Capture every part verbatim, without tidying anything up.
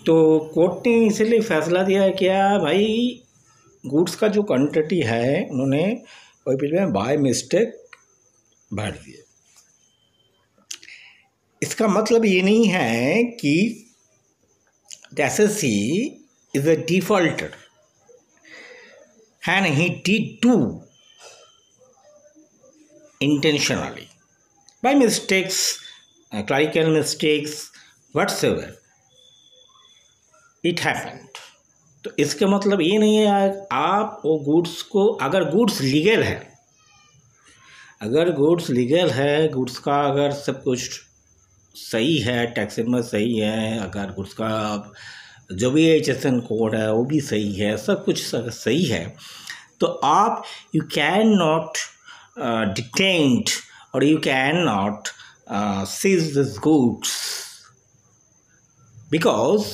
तो कोर्ट ने इसलिए फैसला दिया है क्या भाई, गुड्स का जो क्वांटिटी है उन्होंने ओई बिल में बाय मिस्टेक भर दिए। इसका मतलब ये नहीं है कि SSC is a defaulter and he did do intentionally by mistakes, uh, clerical mistakes, whatsoever it happened। तो इसका मतलब ये नहीं है आप वो गुड्स को, अगर गुड्स लीगल है, अगर गुड्स लीगल है, गुड्स का अगर सब कुछ सही है, टैक्स में सही है, अगर गुड्स का जो भी एच एस एन कोड है वो भी सही है, सब कुछ सही है, तो आप यू कैन नॉट डिटेंट और you can not seize this goods because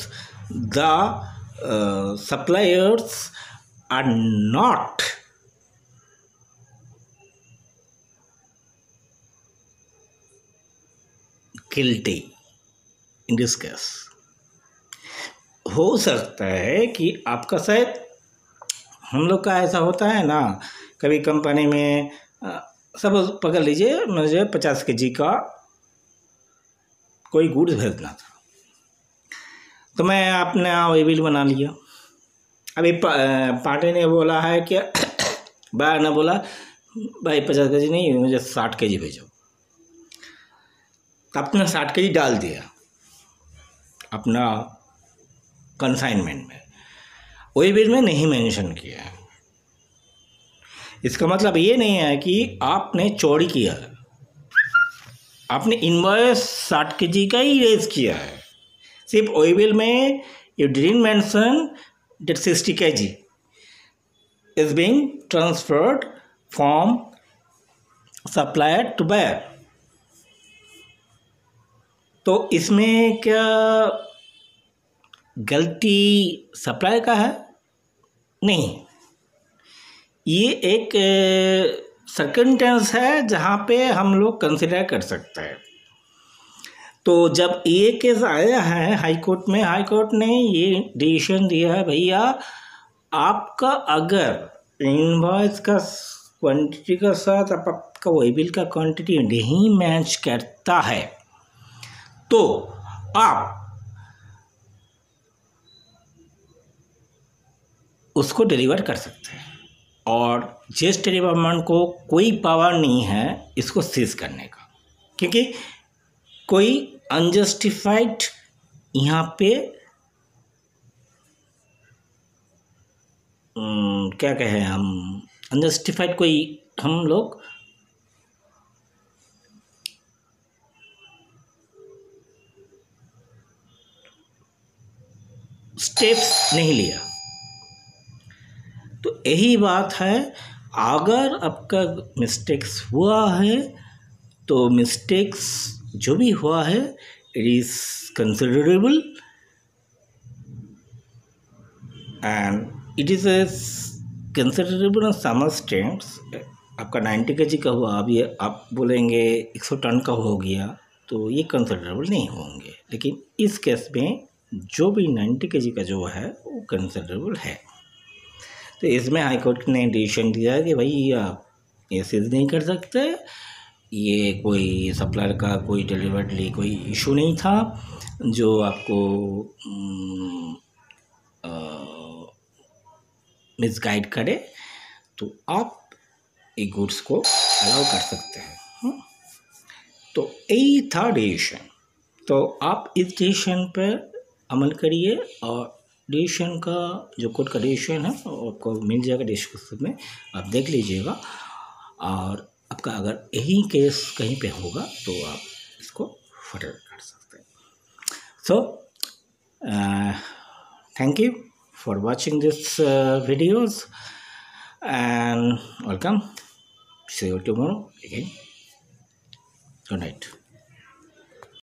the suppliers are not guilty in this case. हो सकता है कि आपका शायद, हम लोग का ऐसा होता है ना, कभी कंपनी में सब पकड़ लीजिए, मुझे पचास के जी का कोई गुड्स भेजना था, तो मैं अपने वही बिल बना लिया। अभी पार्टी ने बोला है कि बाहर ने बोला भाई पचास के जी नहीं, मुझे साठ के जी भेजो, तो आपने साठ के जी डाल दिया अपना कंसाइनमेंट में, वही बिल में नहीं मेंशन किया है। इसका मतलब ये नहीं है कि आपने चोरी किया है, आपने इनवॉइस साठ के जी का ही रेज किया है, सिर्फ वही बिल में you didn't mention that sixty K G is being transferred from supplier to buyer. तो इसमें क्या गलती सप्लाई का है? नहीं, ये एक सर्कमस्टेंस है जहाँ पे हम लोग कंसिडर कर सकते हैं। तो जब ये केस आया है हाई कोर्ट में, हाई कोर्ट ने ये डिसीजन दिया है, भैया आपका अगर इनवॉइस का क्वांटिटी का साथ आपका वही बिल का क्वांटिटी नहीं मैच करता है तो आप उसको डिलीवर कर सकते हैं, और जीएसटी डिपार्टमेंट को कोई पावर नहीं है इसको सीज करने का, क्योंकि कोई अनजस्टिफाइड यहाँ पे क्या कहें हम, अनजस्टिफाइड कोई हम लोग स्टेप्स नहीं लिया। तो यही बात है, अगर आपका मिस्टेक्स हुआ है तो मिस्टेक्स जो भी हुआ है it is considerable and it is a considerable sum states. आपका नाइन्टी के जी का हुआ, अब ये आप बोलेंगे एक सौ टन का हो गया तो ये कंसिडरेबल नहीं होंगे, लेकिन इस केस में जो भी नाइन्टी के जी का जो है वो कंसिडरेबल है। तो इसमें हाई कोर्ट ने डिसीजन दिया कि भाई आप ये सीज नहीं कर सकते, ये कोई सप्लायर का कोई डिलीवरी कोई इशू नहीं था जो आपको मिसगाइड करे, तो आप एक गुड्स को अलाउ कर सकते हैं। हुँ? तो यही था डिसीजन। तो आप इस डिसीजन पर अमल करिए, और डिसीजन का जो कोर्ट का डिसीजन है आपको मिल जाएगा डिस्क्रिप्शन में, आप देख लीजिएगा। और आपका अगर यही केस कहीं पे होगा तो आप इसको फर्दर कर सकते हैं। So thank you for watching this videos and welcome, see you tomorrow again, good night.